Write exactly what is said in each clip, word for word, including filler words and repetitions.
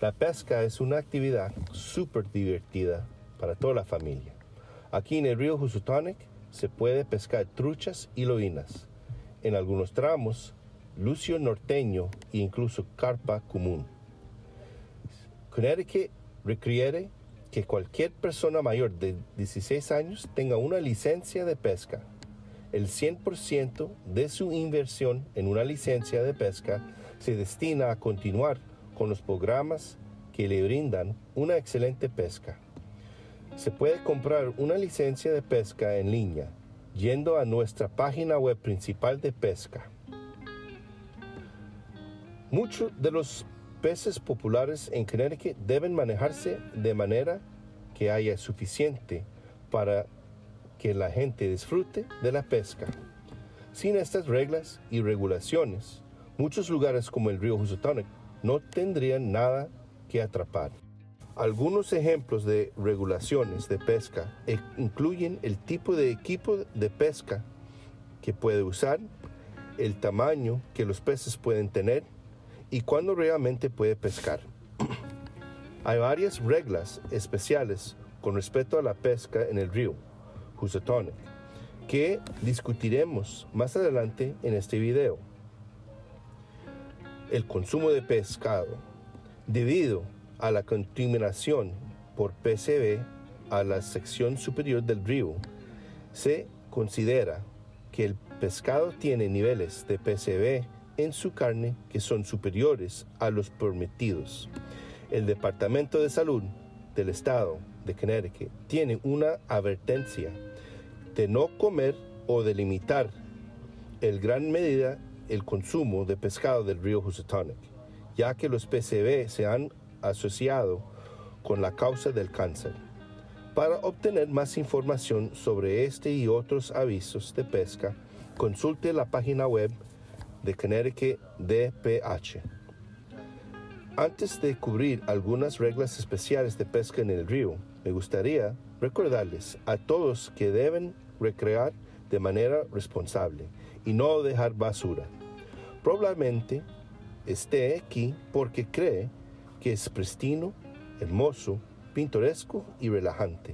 La pesca es una actividad súper divertida para toda la familia. Aquí en el río Housatonic se puede pescar truchas y loínas. En algunos tramos, lucio norteño e incluso carpa común. Connecticut requiere que cualquier persona mayor de dieciséis años tenga una licencia de pesca. El cien por ciento de su inversión en una licencia de pesca se destina a continuar con los programas que le brindan una excelente pesca. Se puede comprar una licencia de pesca en línea yendo a nuestra página web principal de pesca. Muchos de los peces populares en Connecticut deben manejarse de manera que haya suficiente para que la gente disfrute de la pesca. Sin estas reglas y regulaciones, muchos lugares como el río Housatonic no tendrían nada que atrapar. Algunos ejemplos de regulaciones de pesca incluyen el tipo de equipo de pesca que puede usar, el tamaño que los peces pueden tener y cuándo realmente puede pescar. Hay varias reglas especiales con respecto a la pesca en el río Housatonic que discutiremos más adelante en este video. El consumo de pescado. Debido a la contaminación por P C B a la sección superior del río, se considera que el pescado tiene niveles de P C B en su carne que son superiores a los permitidos. El Departamento de Salud del Estado de Connecticut tiene una advertencia de no comer o de limitar en gran medida el consumo de pescado del río Housatonic, ya que los P C B se han asociado con la causa del cáncer. Para obtener más información sobre este y otros avisos de pesca, consulte la página web de Connecticut D P H. Antes de cubrir algunas reglas especiales de pesca en el río, me gustaría recordarles a todos que deben recrear de manera responsable y no dejar basura. Probablemente esté aquí porque cree que es pristino, hermoso, pintoresco y relajante.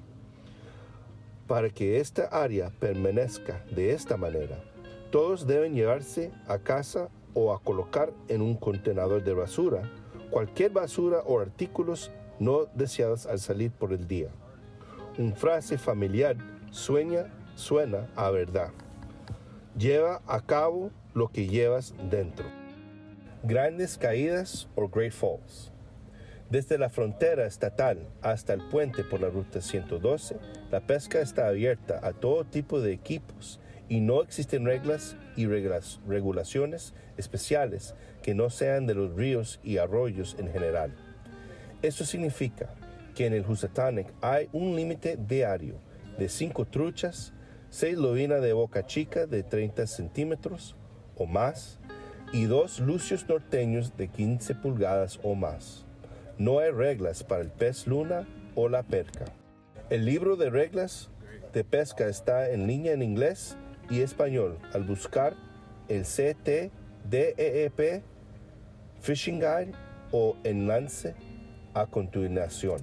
Para que esta área permanezca de esta manera, todos deben llevarse a casa o a colocar en un contenedor de basura cualquier basura o artículos no deseados al salir por el día. Una frase familiar sueña, suena a verdad. Lleva a cabo lo que llevas dentro. Grandes caídas o Great Falls. Desde la frontera estatal hasta el puente por la Ruta ciento doce, la pesca está abierta a todo tipo de equipos y no existen reglas y reglas, regulaciones especiales que no sean de los ríos y arroyos en general. Esto significa que en el Housatonic hay un límite diario de cinco truchas, seis loínas de boca chica de treinta centímetros o más y dos lucios norteños de quince pulgadas o más. No hay reglas para el pez luna o la perca. El libro de reglas de pesca está en línea en inglés y español al buscar el C T D E E P Fishing Guide o enlace a continuación.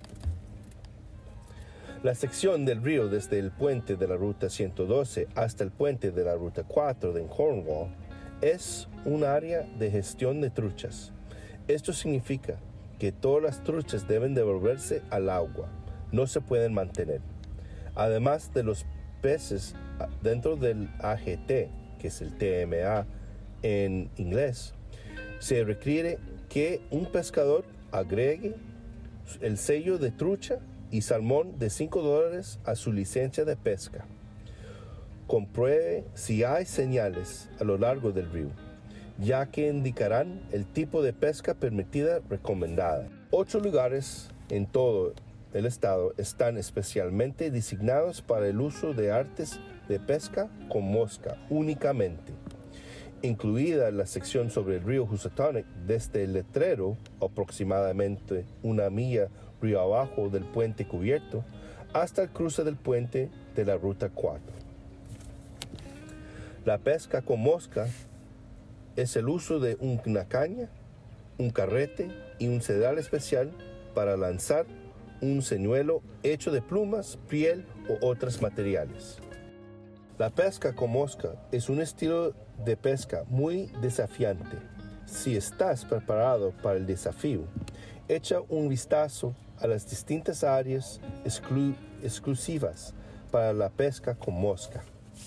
La sección del río desde el puente de la Ruta ciento doce hasta el puente de la Ruta cuatro de Cornwall es un área de gestión de truchas. Esto significa que todas las truchas deben devolverse al agua, no se pueden mantener. Además de los peces dentro del A G T, que es el T M A en inglés, se requiere que un pescador agregue el sello de trucha y salmón de cinco dólares a su licencia de pesca. Compruebe si hay señales a lo largo del río, ya que indicarán el tipo de pesca permitida recomendada. Ocho lugares en todo el estado están especialmente designados para el uso de artes de pesca con mosca únicamente, incluida la sección sobre el río Housatonic desde el letrero, aproximadamente una milla río abajo del puente cubierto, hasta el cruce del puente de la Ruta cuatro. La pesca con mosca es el uso de una caña, un carrete y un sedal especial para lanzar un señuelo hecho de plumas, piel o otros materiales. La pesca con mosca es un estilo de pesca muy desafiante. Si estás preparado para el desafío, echa un vistazo a las distintas áreas exclu- exclusivas para la pesca con mosca.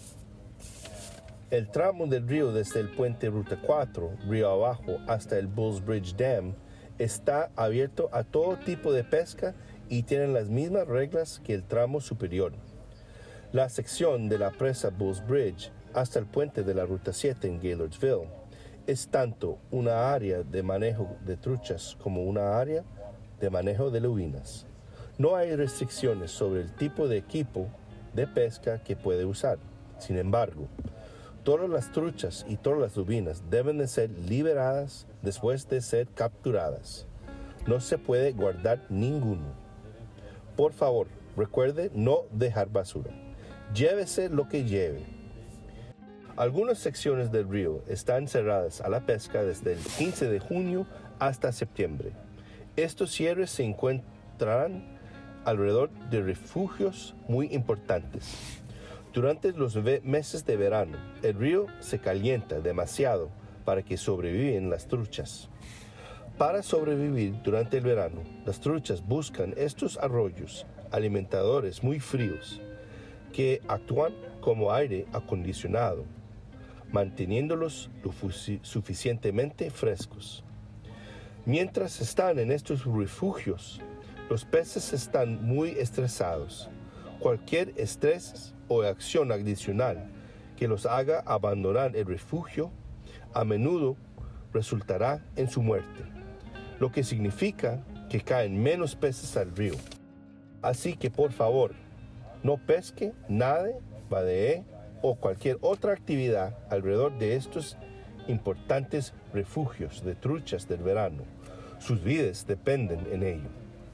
El tramo del río desde el puente Ruta cuatro, río abajo, hasta el Bulls Bridge Dam está abierto a todo tipo de pesca y tiene las mismas reglas que el tramo superior. La sección de la presa Bulls Bridge hasta el puente de la Ruta siete en Gaylordsville es tanto una área de manejo de truchas como una área de manejo de lubinas. No hay restricciones sobre el tipo de equipo de pesca que puede usar. Sin embargo, todas las truchas y todas las lubinas deben de ser liberadas después de ser capturadas. No se puede guardar ninguno. Por favor, recuerde no dejar basura. Llévese lo que lleve. Algunas secciones del río están cerradas a la pesca desde el quince de junio hasta septiembre. Estos cierres se encuentran alrededor de refugios muy importantes. Durante los meses de verano, el río se calienta demasiado para que sobrevivan las truchas. Para sobrevivir durante el verano, las truchas buscan estos arroyos alimentadores muy fríos que actúan como aire acondicionado, manteniéndolos lo suficientemente frescos. Mientras están en estos refugios, los peces están muy estresados. Cualquier estrés o acción adicional que los haga abandonar el refugio a menudo resultará en su muerte, lo que significa que caen menos peces al río. Así que por favor, no pesque, nade, badee o cualquier otra actividad alrededor de estos importantes refugios de truchas del verano. Sus vidas dependen en ello.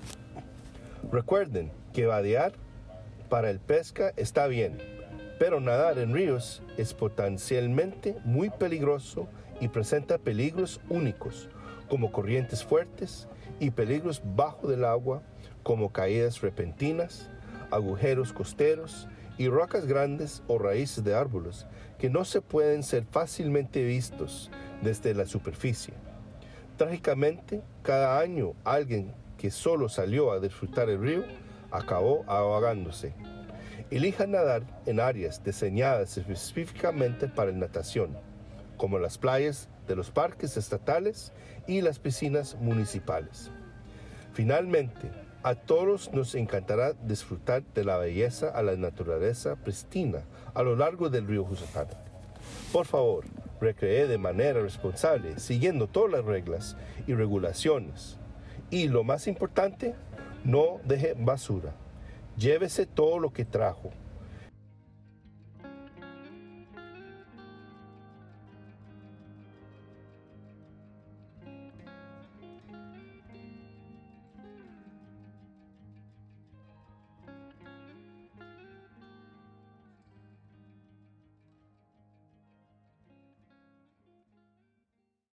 Recuerden que vadear para el pesca está bien, pero nadar en ríos es potencialmente muy peligroso y presenta peligros únicos, como corrientes fuertes y peligros bajo del agua, como caídas repentinas, agujeros costeros y rocas grandes o raíces de árboles que no se pueden ser fácilmente vistos desde la superficie. Trágicamente, cada año alguien que solo salió a disfrutar el río acabó ahogándose. Elija nadar en áreas diseñadas específicamente para la natación, como las playas de los parques estatales y las piscinas municipales. Finalmente, a todos nos encantará disfrutar de la belleza a la naturaleza pristina a lo largo del río Housatonic. Por favor, recree de manera responsable, siguiendo todas las reglas y regulaciones. Y lo más importante, no deje basura. Llévese todo lo que trajo.